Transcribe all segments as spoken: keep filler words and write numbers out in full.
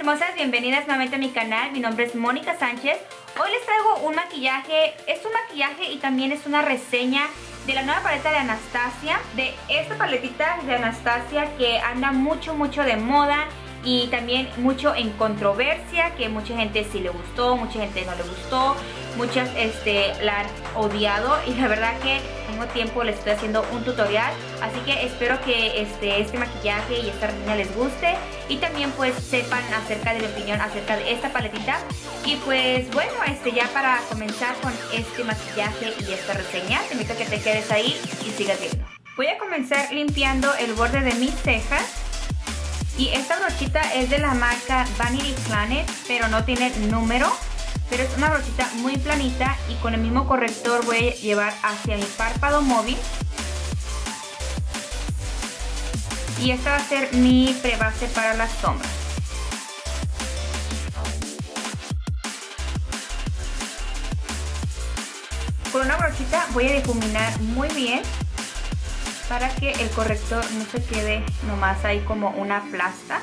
hermosas, bienvenidas nuevamente a mi canal. Mi nombre es Mónica Sánchez. Hoy les traigo un maquillaje, es un maquillaje y también es una reseña de la nueva paleta de Anastasia, de esta paletita de Anastasia que anda mucho mucho de moda y también mucho en controversia, que mucha gente sí le gustó, mucha gente no le gustó, muchas este, la han odiado y la verdad que al mismo tiempo les estoy haciendo un tutorial, así que espero que este, este maquillaje y esta reseña les guste y también pues sepan acerca de mi opinión acerca de esta paletita. Y pues bueno, este, ya para comenzar con este maquillaje y esta reseña, te invito a que te quedes ahí y sigas viendo. Voy a comenzar limpiando el borde de mis cejas. Y esta brochita es de la marca Vanity Planet, pero no tiene número. Pero es una brochita muy planita y con el mismo corrector voy a llevar hacia mi párpado móvil. Y esta va a ser mi prebase para las sombras. Con una brochita voy a difuminar muy bien, para que el corrector no se quede nomás ahí como una plasta.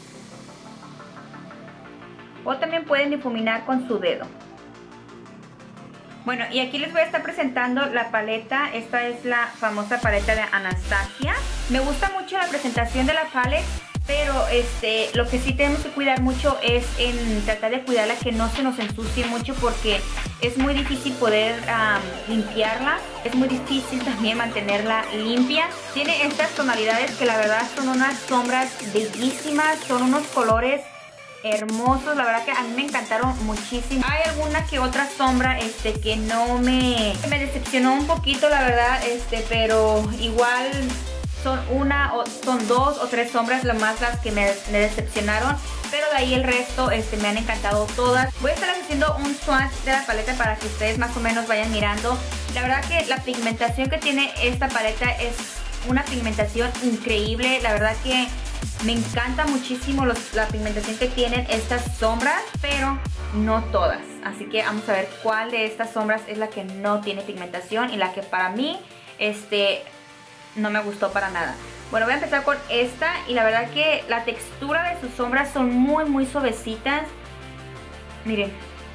O también pueden difuminar con su dedo. Bueno, y aquí les voy a estar presentando la paleta. Esta es la famosa paleta de Anastasia. Me gusta mucho la presentación de la paleta, pero este, lo que sí tenemos que cuidar mucho es en tratar de cuidarla que no se nos ensucie mucho, porque es muy difícil poder um, limpiarla. Es muy difícil también mantenerla limpia. Tiene estas tonalidades que la verdad son unas sombras bellísimas, son unos colores hermosos. La verdad que a mí me encantaron muchísimo. Hay alguna que otra sombra este, que no me, me decepcionó un poquito, la verdad, este, pero igual son una o son dos o tres sombras lo más las que me, me decepcionaron, pero de ahí el resto este, me han encantado todas. Voy a estar haciendo un swatch de la paleta para que ustedes más o menos vayan mirando. La verdad que la pigmentación que tiene esta paleta es una pigmentación increíble. La verdad que me encanta muchísimo los, la pigmentación que tienen estas sombras, pero no todas. Así que vamos a ver cuál de estas sombras es la que no tiene pigmentación y la que para mí este no me gustó para nada. Bueno, voy a empezar con esta y la verdad que la textura de sus sombras son muy muy suavecitas. Miren.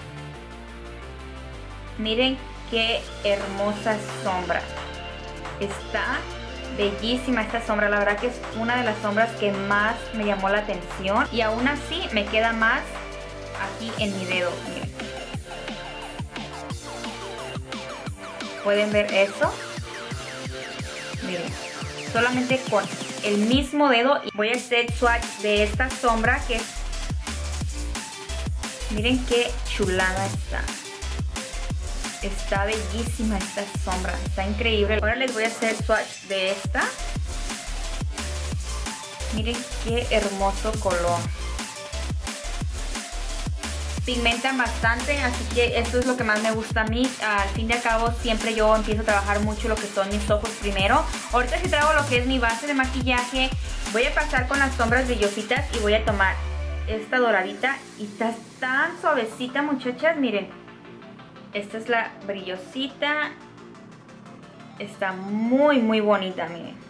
Miren qué hermosa sombra. Está bellísima esta sombra. La verdad que es una de las sombras que más me llamó la atención. Y aún así me queda más aquí en mi dedo. Miren. ¿Pueden ver eso? Miren, solamente con el mismo dedo voy a hacer swatch de esta sombra que es... Miren qué chulada está. Está bellísima esta sombra, está increíble. Ahora les voy a hacer swatch de esta. Miren qué hermoso color. Pigmentan bastante, así que esto es lo que más me gusta a mí. Al fin y al cabo siempre yo empiezo a trabajar mucho lo que son mis ojos primero. Ahorita si traigo lo que es mi base de maquillaje, voy a pasar con las sombras brillositas y voy a tomar esta doradita. Y está tan suavecita, muchachas, miren. Esta es la brillosita. Está muy muy bonita, miren.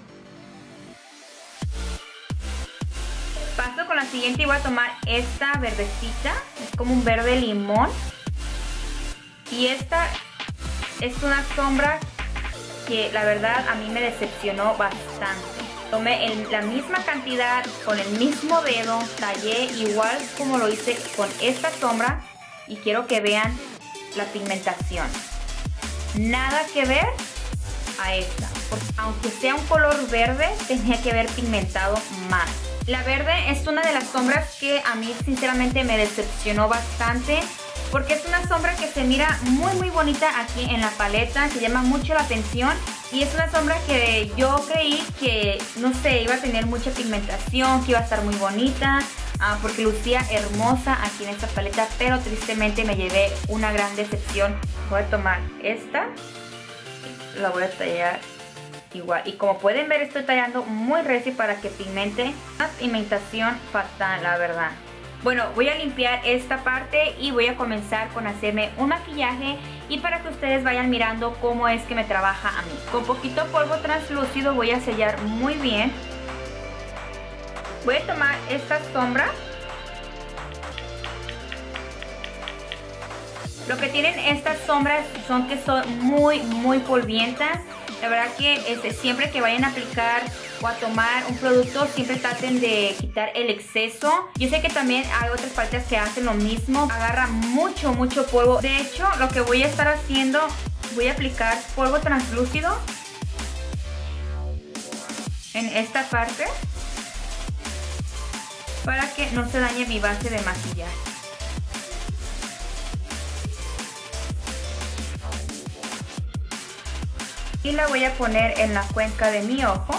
Paso con la siguiente y voy a tomar esta verdecita. Es como un verde limón. Y esta es una sombra que la verdad a mí me decepcionó bastante. Tomé en la misma cantidad, con el mismo dedo, tallé igual como lo hice con esta sombra. Y quiero que vean la pigmentación. Nada que ver a esta. Porque aunque sea un color verde, tenía que haber pigmentado más. La verde es una de las sombras que a mí sinceramente me decepcionó bastante, porque es una sombra que se mira muy muy bonita aquí en la paleta, que llama mucho la atención y es una sombra que yo creí que, no sé, iba a tener mucha pigmentación, que iba a estar muy bonita, uh, porque lucía hermosa aquí en esta paleta, pero tristemente me llevé una gran decepción. Voy a tomar esta, la voy a tallar igual, y como pueden ver estoy tallando muy recio para que pigmente. Una pigmentación fatal, la verdad. Bueno, voy a limpiar esta parte y voy a comenzar con hacerme un maquillaje y para que ustedes vayan mirando cómo es que me trabaja a mí. Con poquito polvo translúcido voy a sellar muy bien. Voy a tomar esta sombra Lo que tienen estas sombras son que son muy, muy polvientas. La verdad que este, siempre que vayan a aplicar o a tomar un producto, siempre traten de quitar el exceso. Yo sé que también hay otras paletas que hacen lo mismo. Agarra mucho, mucho polvo. De hecho, lo que voy a estar haciendo, voy a aplicar polvo translúcido en esta parte para que no se dañe mi base de maquillaje. Y la voy a poner en la cuenca de mi ojo.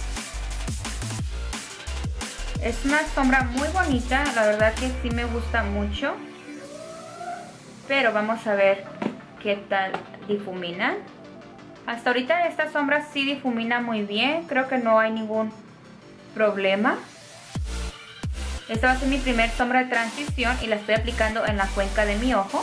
Es una sombra muy bonita, la verdad que sí me gusta mucho. Pero vamos a ver qué tal difumina. Hasta ahorita esta sombra sí difumina muy bien, creo que no hay ningún problema. Esta va a ser mi primer sombra de transición y la estoy aplicando en la cuenca de mi ojo.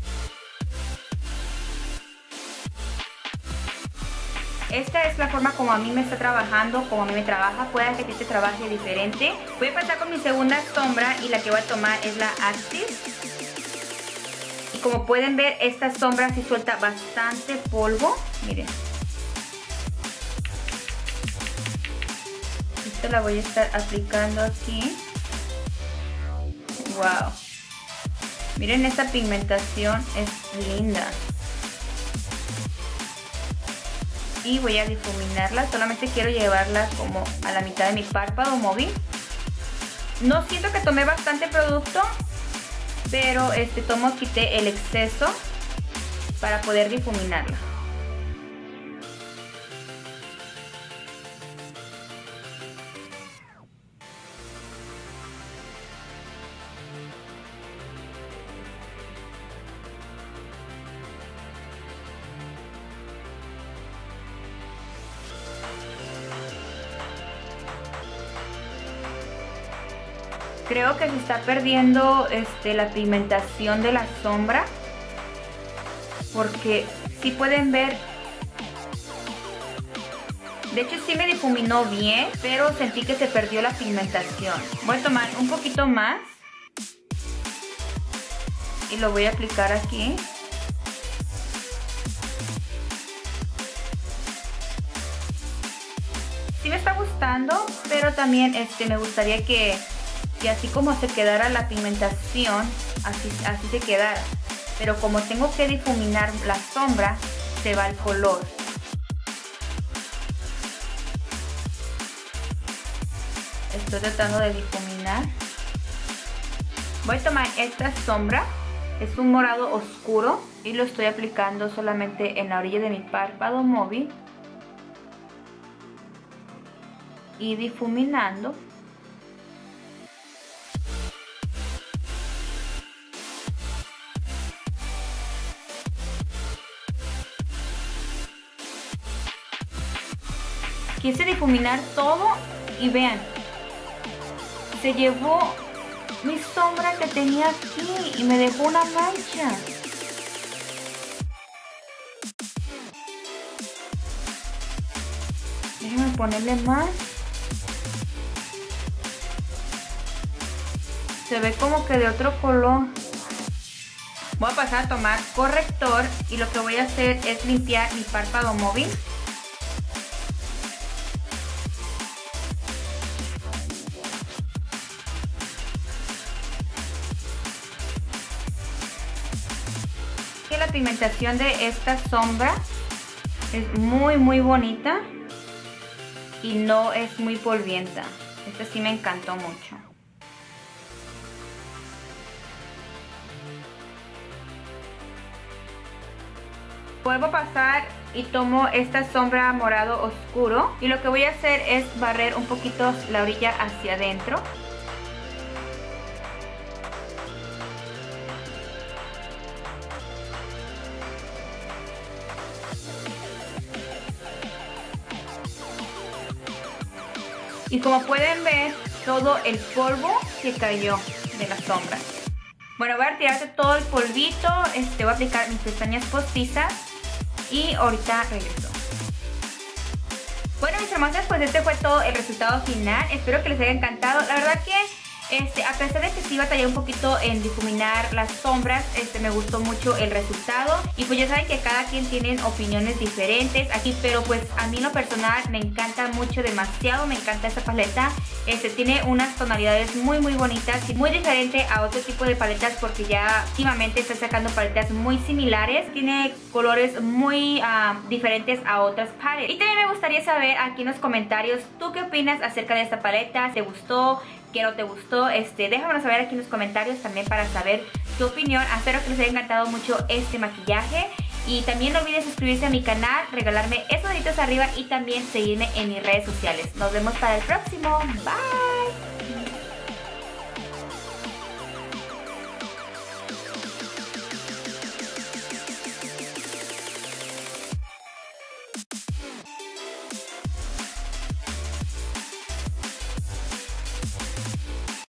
Esta es la forma como a mí me está trabajando, como a mí me trabaja. Puede que a ti te trabaje diferente. Voy a pasar con mi segunda sombra y la que voy a tomar es la Axis. Y como pueden ver, esta sombra sí suelta bastante polvo. Miren. Esta la voy a estar aplicando aquí. Wow. Miren, esta pigmentación es linda. Y voy a difuminarla, solamente quiero llevarla como a la mitad de mi párpado móvil. No siento que tomé bastante producto, pero este tomo quité el exceso para poder difuminarla. Creo que se está perdiendo este, la pigmentación de la sombra, porque si pueden ver, de hecho sí me difuminó bien, pero sentí que se perdió la pigmentación. Voy a tomar un poquito más y lo voy a aplicar aquí. Sí me está gustando, pero también este, me gustaría que Y así como se quedara la pigmentación, así, así se quedara. Pero como tengo que difuminar la sombra, se va el color. Estoy tratando de difuminar. Voy a tomar esta sombra. Es un morado oscuro y lo estoy aplicando solamente en la orilla de mi párpado móvil. Y difuminando. Quise difuminar todo y vean, se llevó mi sombra que tenía aquí y me dejó una mancha. Déjenme ponerle más. Se ve como que de otro color. Voy a pasar a tomar corrector y lo que voy a hacer es limpiar mi párpado móvil. La pigmentación de esta sombra es muy muy bonita y no es muy polvienta. Esta sí me encantó mucho. Vuelvo a pasar y tomo esta sombra morado oscuro y lo que voy a hacer es barrer un poquito la orilla hacia adentro. Y como pueden ver, todo el polvo se cayó de la sombra. Bueno, voy a retirarte todo el polvito. Este, voy a aplicar mis pestañas postizas y ahorita regreso. Bueno, mis hermosas, pues este fue todo el resultado final. Espero que les haya encantado. La verdad que Este, a pesar de que sí batallé un poquito en difuminar las sombras, este, me gustó mucho el resultado. Y pues ya saben que cada quien tiene opiniones diferentes aquí, pero pues a mí en lo personal me encanta mucho, demasiado me encanta esta paleta. Este, tiene unas tonalidades muy muy bonitas y muy diferente a otro tipo de paletas, porque ya últimamente está sacando paletas muy similares. Tiene colores muy uh, diferentes a otras paletas. Y también me gustaría saber aquí en los comentarios, ¿tú qué opinas acerca de esta paleta? ¿Te gustó? ¿Qué no te gustó? Este, déjamelo saber aquí en los comentarios también para saber tu opinión. Espero que les haya encantado mucho este maquillaje. Y también no olviden suscribirse a mi canal, regalarme esos deditos arriba y también seguirme en mis redes sociales. Nos vemos para el próximo. Bye.